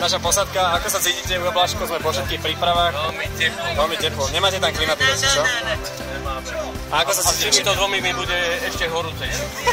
naša posádka. Ako sa cítite, Ujo Blažko? Sme po všetkých prípravách. Veľmi teplo. Veľmi teplo. Nemáte tam klimatizáciu, čo? Nemáme. A ako sa cítite? Týmito dvomi mi bude ešte horúcej.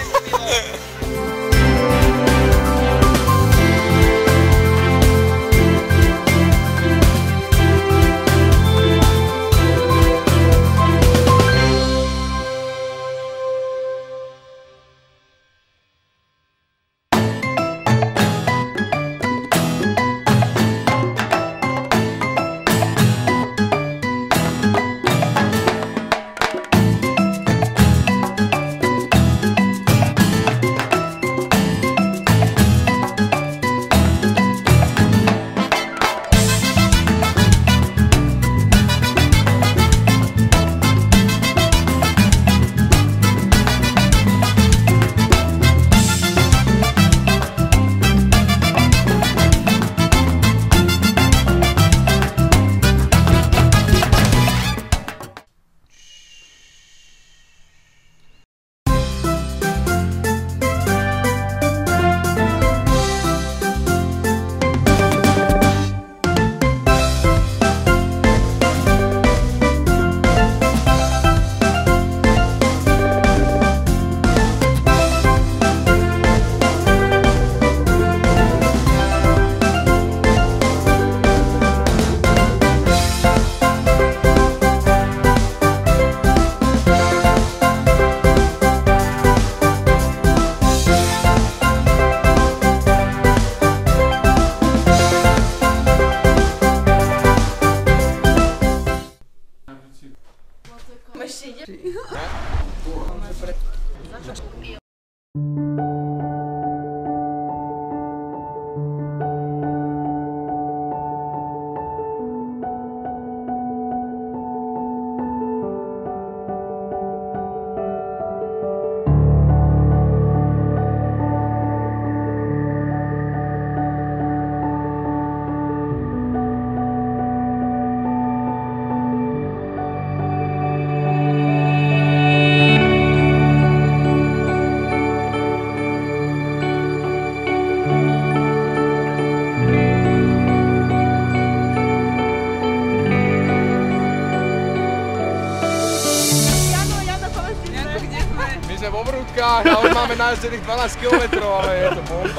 Vo Vrútkach a už máme najazdených 12 km, ale je to bomba.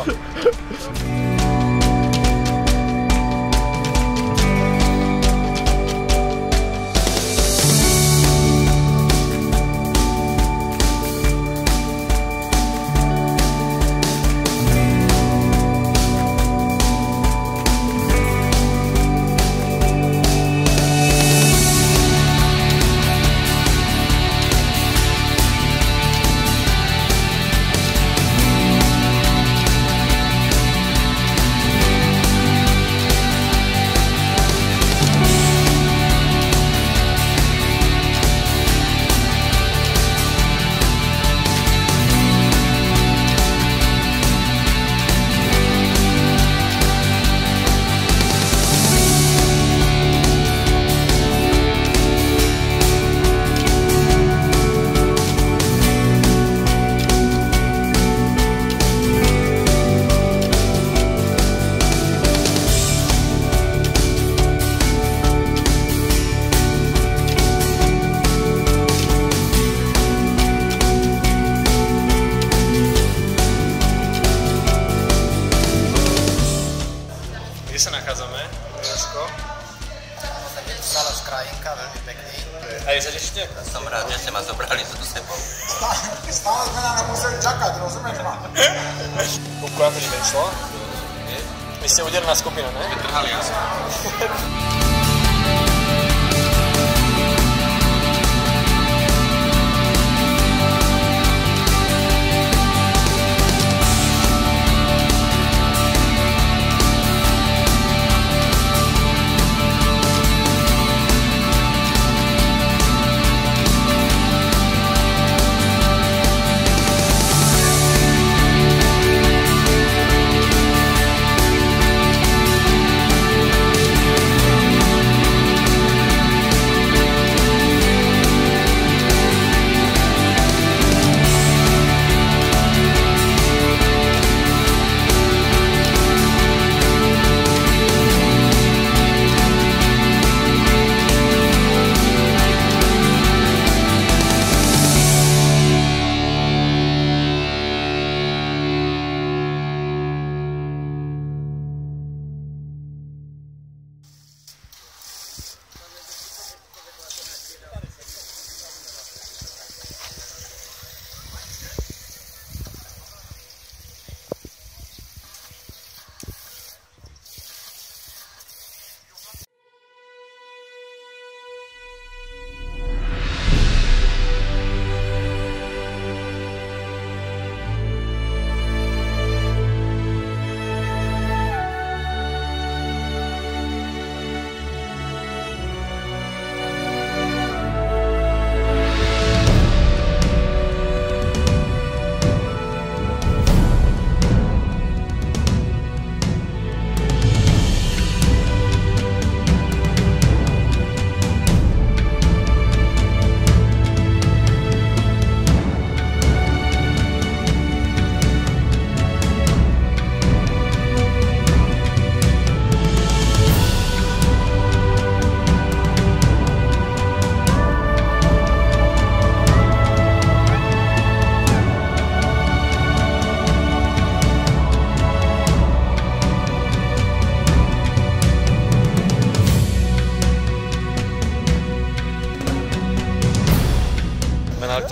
Kde sa nachádzame? Blažko? Stala krajinka, veľmi pekný. A je sa tešíte? Som rád, že ste ma zobrali so sebou. Stále sme na museli čakať, rozumieš ma? Kupku, ako ti vyšlo? Vy ste úderná skupina, ne? Vytrhali asi.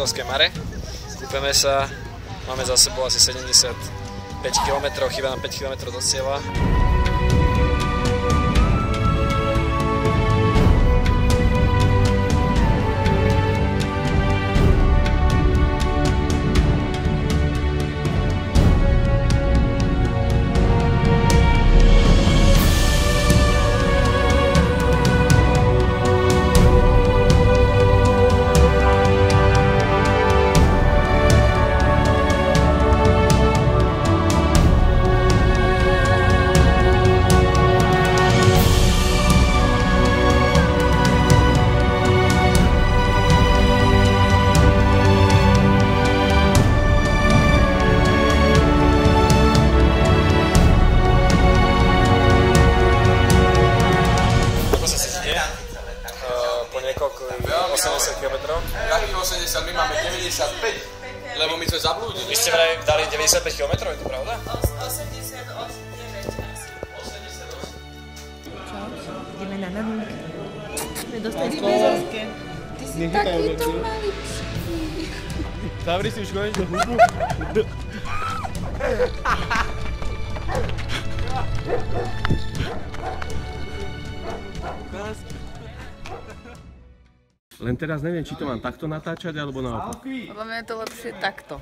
Lipovské Mare. Kúpeme sa, máme za sebou asi 75 km, chýba nám 5 km do cieľa. Po niekoľko 80 km. Jakých 80? My máme 95, lebo my sme zablúdili. Vy ste vraj dali 95 km, je to pravda? 88, 9 asi. 88. Čo? Ideme na nanúnky. Sme dostali bezorské. Ty si takýto maličký. Zavri si už konečne hubu. Len teraz neviem, či to mám takto natáčať, alebo naopak. Podľa mňa je to lepšie takto.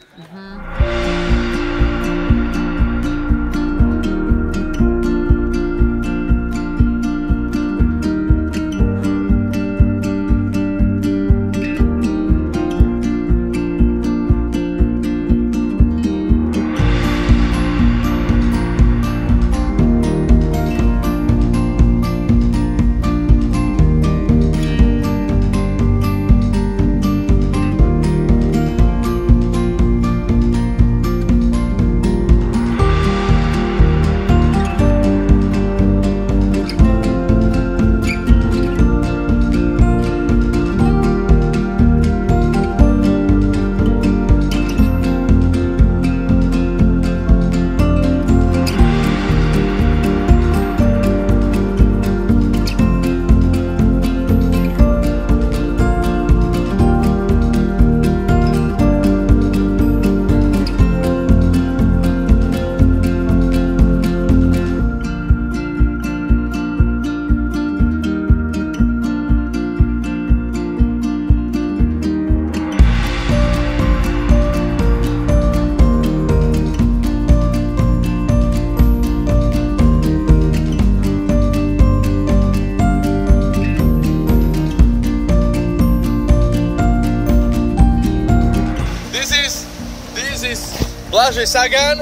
Blažej Sagan.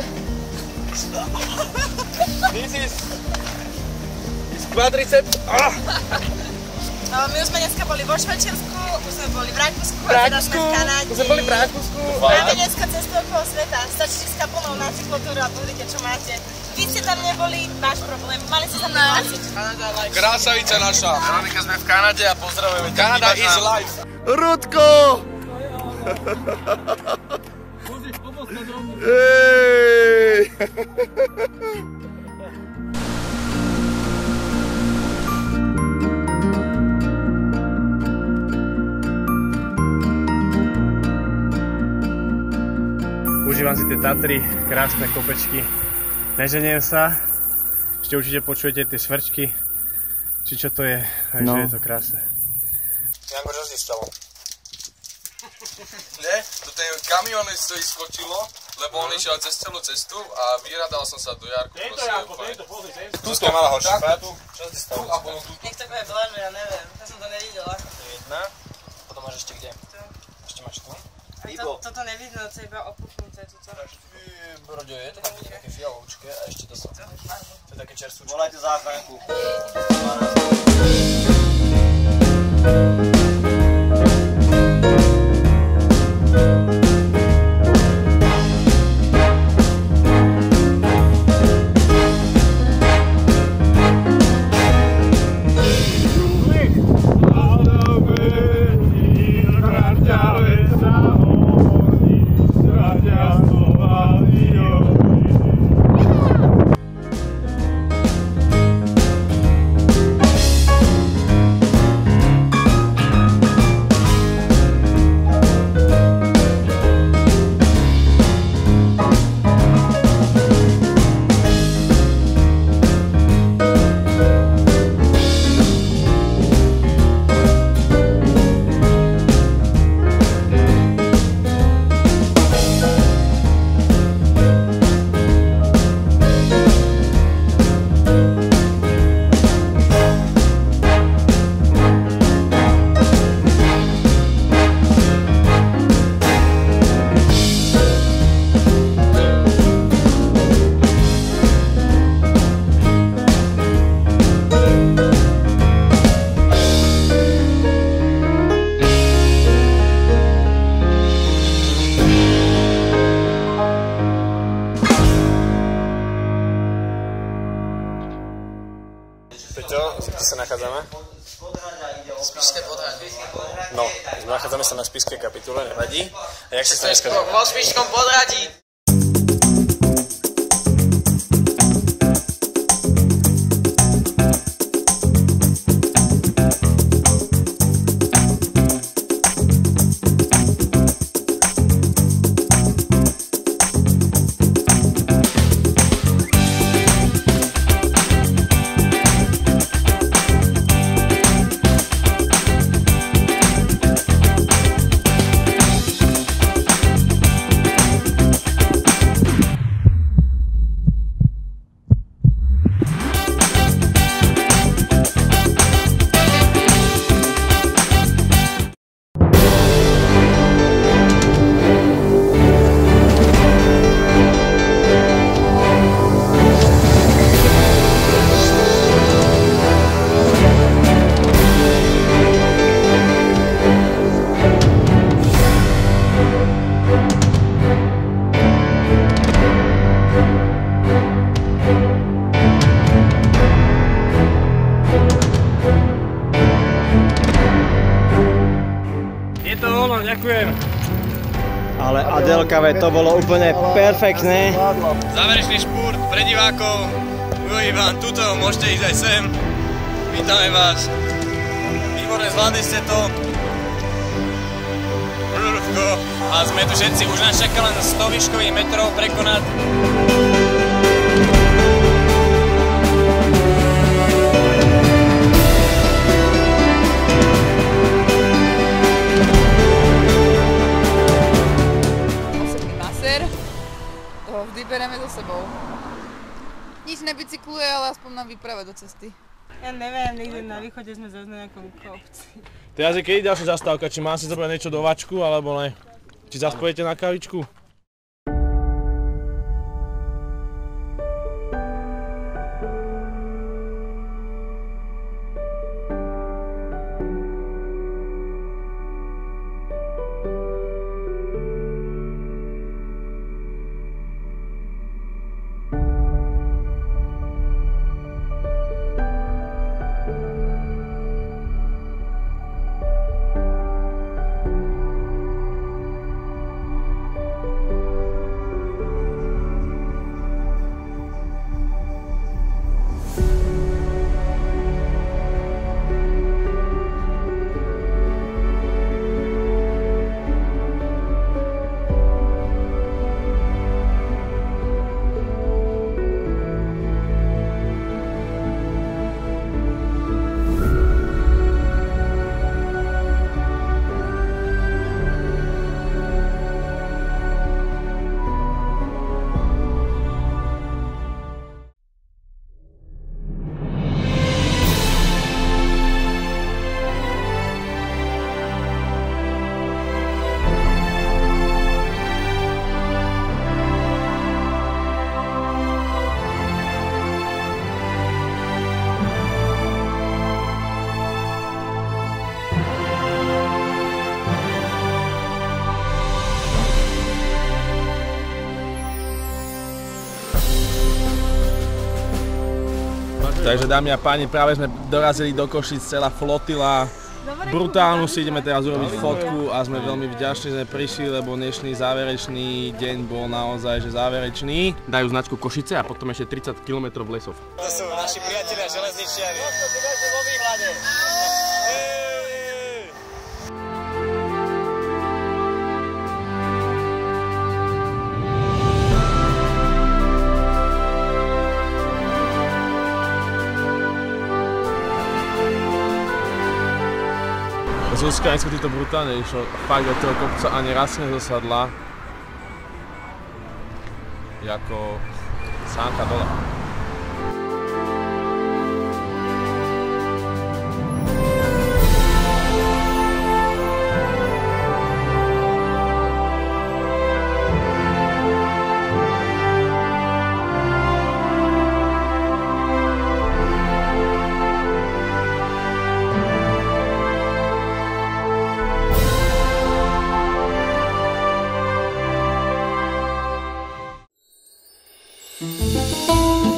This is quadriceps. My už sme dneska boli vo Švajčiarsku, už sme boli v Rakúsku, a teda sme v Kanáde. Už sme boli v Rakúsku. Máme dneska cestu okolo sveta. Stačíte s kapunou na cyklotúru a budete, čo máte. Vy ste tam neboli, váš problém. Mali ste sa prihlásiť. Krásavica naša. Veronika, sme v Kanade a pozdravujeme. Kanada is life. Rudko! Ej! Užívam si tie Tatry, krásne kopečky. Neženiem sa. Ešte určite počujete tie svrčky. Či čo to je, takže je to krásne. Janko, čo si stalo? Nie, toto je kamión, stojí skočilo, lebo on išiel cez celú cestu a vyradal som sa do Jarku. Tu ste mala ho šípať. Čo si stalo? Niekto bude blážu, ja neviem. Ja som to nevidela. Jedna. Potom máš ešte kde? Ešte máš tu? Toto nevidno, to je iba opuchnuté tuto. Broďo je to tam také fialovčké a ešte to sú. To je také čerstvúčké. Volajte záchranku. Peťo, kde sa nachádzame? Spišské podhradie. No, nachádzame sa na spišskej kapitule, nevadí. A jak sa to dneska Vo Spišskom podhradí. Ďakujem. Ale Adelka, to bolo úplne perfektné. Záverečný špurt pre divákov. Ivan, tuto môžete ísť aj sem. Vítame vás. Výborné, zvládli ste to. A sme tu všetci. Už nás čaká len 100 výškových metrov prekonať. Vždy bereme so sebou. Nič nebicykluje, ale aspoň na výprave do cesty. Ja neviem, niekde na východe sme zase na nejakom kopci. Teraz je kedy ďalšia zastávka? Či mám si zobrať niečo do vačku, alebo ne? Či zase pôjdete na kavičku? Takže dámy a páni, práve sme dorazili do Košíc, celá flotila. Brutálnu si ideme teraz urobiť fotku a sme veľmi vďační, že sme prišli, lebo dnešný záverečný deň bol naozaj že záverečný. Dajú značku Košice a potom ešte 30 km lesov. To sú naši priatelia železničiari. Vo výhľade. Zuzka, dneska ti to brutálne išlo, fakt do toho kopca ani raz nezosadla, jako sánka dole. Thank you.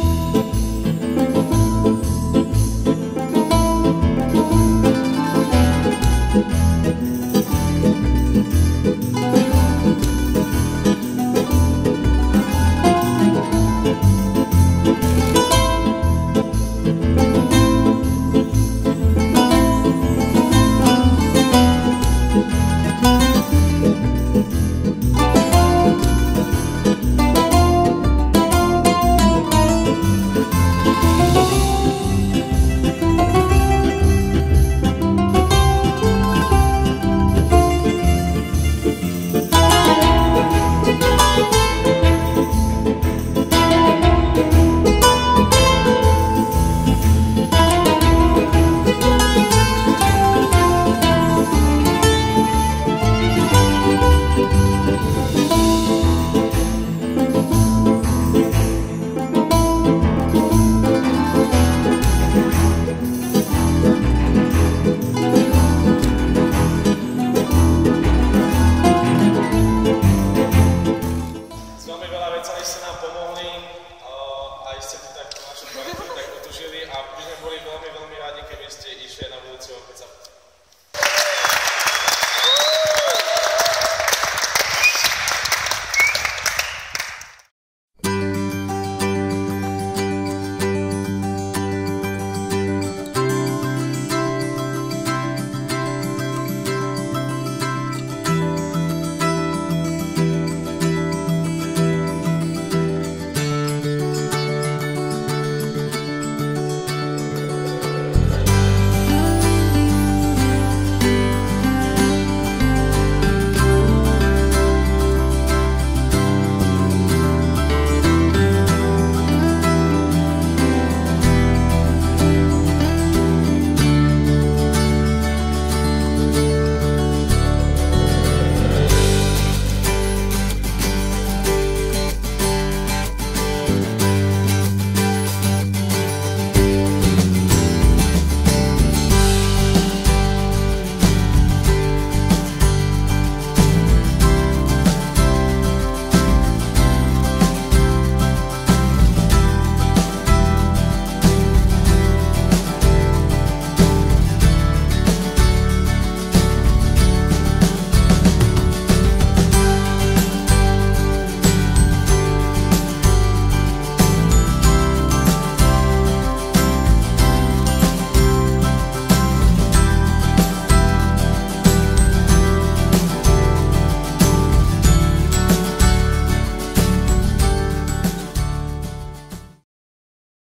netužili a by sme boli veľmi, veľmi rádi, keby ste išli na budúci rok, keď sa